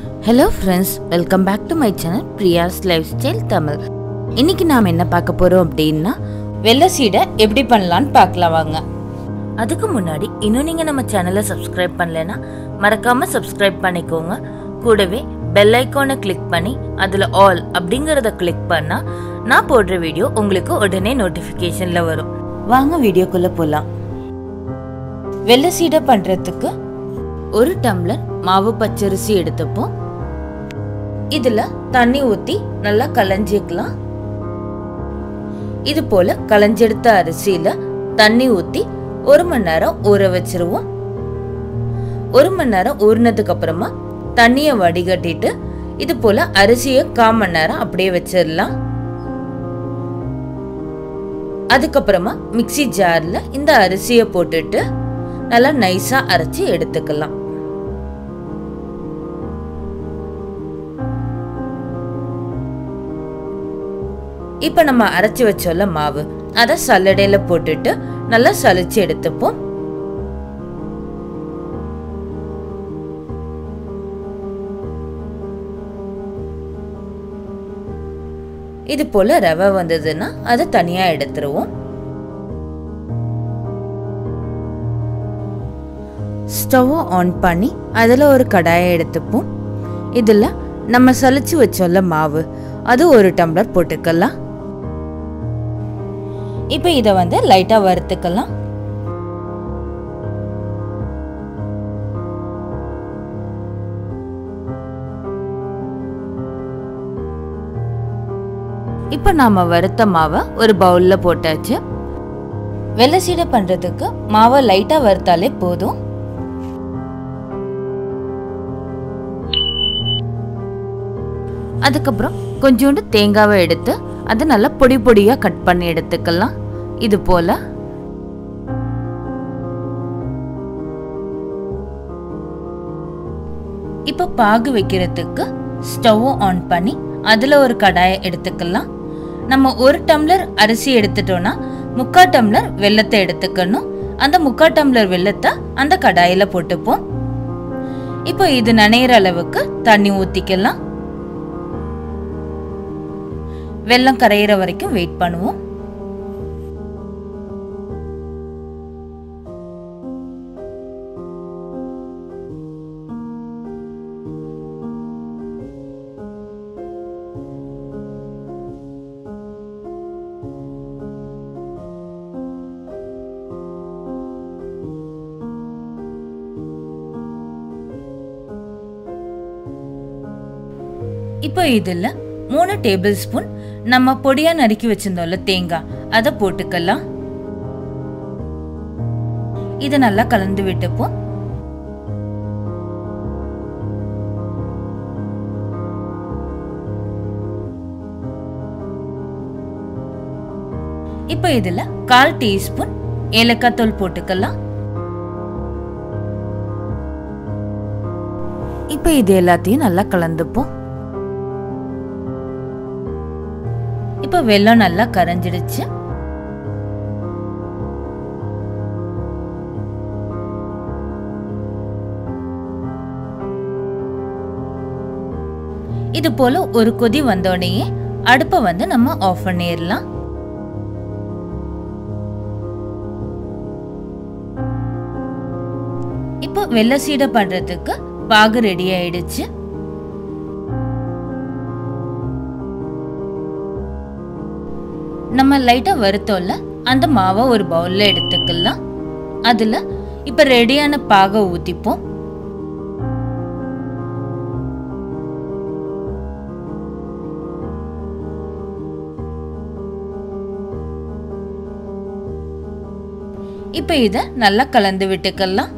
Hello friends, welcome back to my channel Priyas Lifestyletamil. இன்னைக்கு நாம என்ன பார்க்க போறோம் அப்படினா வெள்ள சீடை எப்படி பண்ணலாம்னு பார்க்கலாம் வாங்க. அதுக்கு முன்னாடி இன்னும் நீங்க நம்ம சேனலை சப்ஸ்கிரைப் பண்ணலனா மறக்காம சப்ஸ்கிரைப் பண்ணிக்கோங்க. கூடவே பெல் ஐகானை கிளிக் பண்ணி அதுல ஆல் அப்படிங்கறத கிளிக் பண்ணா நான் போடுற வீடியோ உங்களுக்கு உடனே நோட்டிபிகேஷன்ல வரும். வாங்க வீடியோக்குள்ள போலாம். வெள்ள சீடை பண்றதுக்கு ஒரு டம்ளர் மாவு பச்சரிசி எடுத்துப்போம். இதுல தண்ணி ஊத்தி நல்லா கலஞ்சிக்கலாம். இது போல கலஞ்செடுத்த அரிசியில தண்ணி ஊத்தி 1 மணி நேரம் ஊற வச்சிருவோம். 1 மணி நேரம் ஊறினதுக்கு அப்புறமா தண்ணிய வடிகட்டிட்டு இது போல அரிசியை 1/4 மணி நேரம் அப்படியே வச்சிடலாம். அதுக்கப்புறமா மிக்ஸி ஜார்ல இந்த அரிசியை போட்டுட்டு நல்லா நைஸா அரைச்சி எடுத்துக்கலாம். இப்ப நம்ம அரைச்சு வச்சோம்ல மாவு, அத சல்லடையில போட்டுட்டு நல்லா சலிச்சு எடுத்துப்போம். இது போல ரவை வந்ததுன்னா அதை தனியா எடுத்துருவோம். ஸ்டவ் ஆன் பண்ணி அதுல ஒரு கடாயை எடுத்துப்போம். இதுல நம்ம சலிச்சு வச்சோம்ல மாவு, அது 1 டம்ளர் போட்டுக்கலாம். இப்ப இத லைட்டா வறுத்துக்கலாம். இப்ப நாம வறுத்த மாவை ஒரு பவுல்ல போட்டாச்சு. வெள்ளை சீடை பண்றதுக்கு மாவை லைட்டா வறுத்தாலே போதும். அதுக்கப்புறம் கொஞ்சோண்டு தேங்காவை எடுத்து அதை நல்லா பொடி பொடியா கட் பண்ணி எடுத்துக்கலாம். இது போல இப்ப பாகு வைக்கிறதுக்கு ஸ்டவ் ஆன் பண்ணி அதுல ஒரு கடாயை எடுத்துக்கலாம். நம்ம 1 டம்ளர் அரிசி எடுத்துட்டோம்னா 3/4 டம்ளர் வெல்லத்தை எடுத்துக்கணும். அந்த 3/4 டம்ளர் வெல்லத்தை அந்த கடாயில போட்டுப்போம். இப்போ இது நனையிற அளவுக்கு தண்ணி ஊத்திக்கலாம். வெல்லம் கரையிற வரைக்கும் வெயிட் பண்ணுவோம். இப்போ இதுல 3 டேபிள் ஸ்பூன் நம்ம பொடியா நறுக்கி வச்சிருந்தோம்ல தேங்காய், அதை போட்டுக்கலாம். இத நல்லா கலந்து விட்டுப்போம். இப்ப இதுல 1/4 டீஸ்பூன் ஏலக்காய் தூள் போட்டுக்கலாம். இப்ப இது எல்லாத்தையும் நல்லா கலந்துப்போம். இப்ப வெல்லம் நல்லா கரைஞ்சிடுச்சு. இது போல ஒரு கொதி வந்தோடனே அடுப்பை நம்ம ஆஃப் பண்ணிடலாம். இப்போ வெள்ளை சீடை பண்றதுக்கு பாகு ரெடி ஆயிடுச்சு. நம்ம லைட்டா வறுத்தோம்ல அந்த மாவை ஒரு பவுல்ல எடுத்துக்கலாம். அதுல இப்ப ரெடியான பாகை ஊத்திப்போம். இப்ப இத நல்லா கலந்து விட்டுக்கலாம்.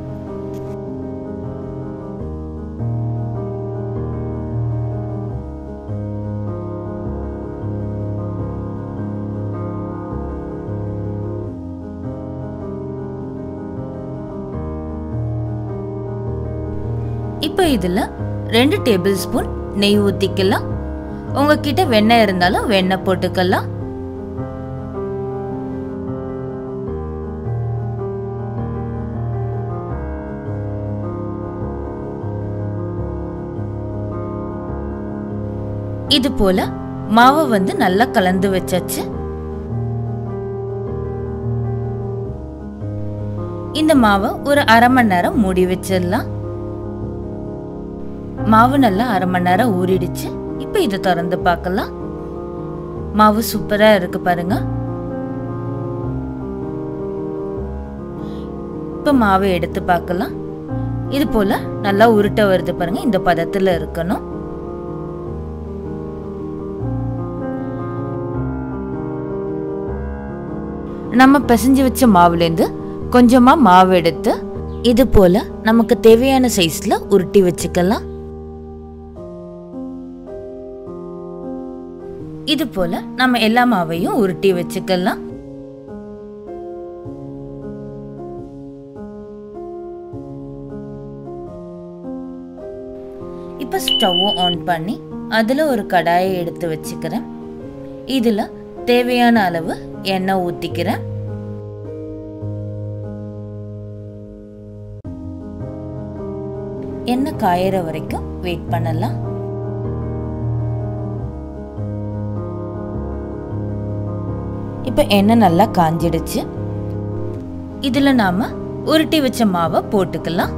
இப்போ இதுல 2 டேபிள் ஸ்பூன் நெய் ஊத்திக்கலாம். உங்ககிட்ட வெண்ணெய் இருந்தாலும் வெண்ணெய் போட்டுக்கலாம். இது போல மாவை வந்து நல்லா கலந்து வச்சாச்சு. இந்த மாவை ஒரு அரை மணி நேரம் மூடி வச்சிடலாம். மாவு நல்லா அரை மணி நேரம் ஊறிடுச்சு. இப்போ இதை திறந்து பார்க்கலாம். மாவு சூப்பரா இருக்கு பாருங்க. இப்போ மாவை எடுத்து பார்க்கலாம். இது போல நல்லா உருட்ட வருது பாருங்க. இந்த பதத்துல இருக்கணும். நம்ம பிசைஞ்சு வச்ச மாவுலேருந்து கொஞ்சமா மாவு எடுத்து இது போல நமக்கு தேவையான சைஸ்ல உருட்டி வச்சுக்கலாம். இது போல நம்ம எல்லா மாவையும் உருட்டி வச்சுக்கலாம். இப்ப ஸ்டவ் ஆன் பண்ணி அதுல ஒரு கடாயை எடுத்து வச்சுக்கிறேன். இதுல தேவையான அளவு எண்ணெய் ஊத்திக்கிறேன். எண்ணெய் காயற வரைக்கும் வெயிட் பண்ணலாம். இப்ப எண்ணெய் நல்லா காஞ்சிடுச்சு. இதுல நாம உருட்டி வச்ச மாவை போட்டுக்கலாம்.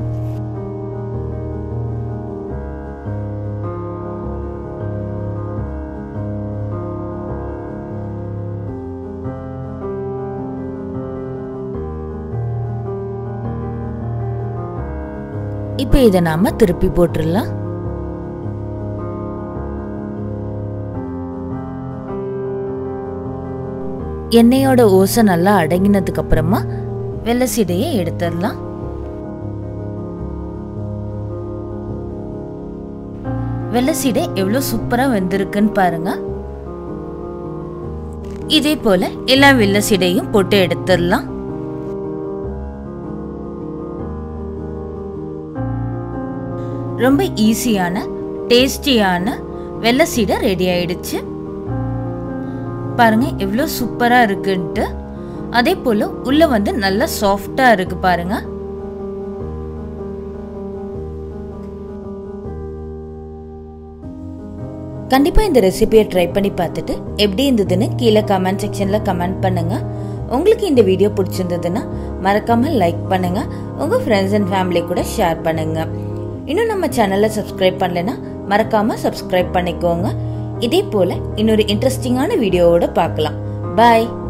இப்ப இதை நாம திருப்பி போட்டுடலாம். எண்ணெயோட ஓசை நல்லா அடங்கினதுக்கு அப்புறமா வெள்ளை சீடையை எடுத்துடலாம். வெள்ளை சீடை எவ்வளவு சூப்பரா வெந்திருக்குன்னு பாருங்க. இதே போல எல்லா வெள்ளை சீடையும் போட்டு எடுத்துடலாம். ரொம்ப ஈஸியான டேஸ்டியான வெள்ளை சீடை ரெடி ஆயிடுச்சு. பாருங்க எவ்வளவு சூப்பரா இருக்குன்ட்டு. அதே போல உள்ள வந்து நல்லா சாஃப்டா இருக்கு பாருங்க. கண்டிப்பா இந்த ரெசிபியை ட்ரை பண்ணி பார்த்துட்டு எப்படி இருந்ததுன்னு கீழே கமெண்ட் செக்ஷன்ல கமெண்ட் பண்ணுங்க. உங்களுக்கு இந்த வீடியோ பிடிச்சிருந்ததுன்னா மறக்காம லைக் பண்ணுங்க. உங்க ஃப்ரெண்ட்ஸ் அண்ட் ஃபேமிலி கூட ஷேர் பண்ணுங்க. இன்னும் நம்ம சேனலை சப்ஸ்கிரைப் பண்ணலைன்னா மறக்காம சப்ஸ்கிரைப் பண்ணிக்கோங்க. இதே போல இன்னொரு இன்ட்ரெஸ்டிங்கான வீடியோவோட பார்க்கலாம். பாய்.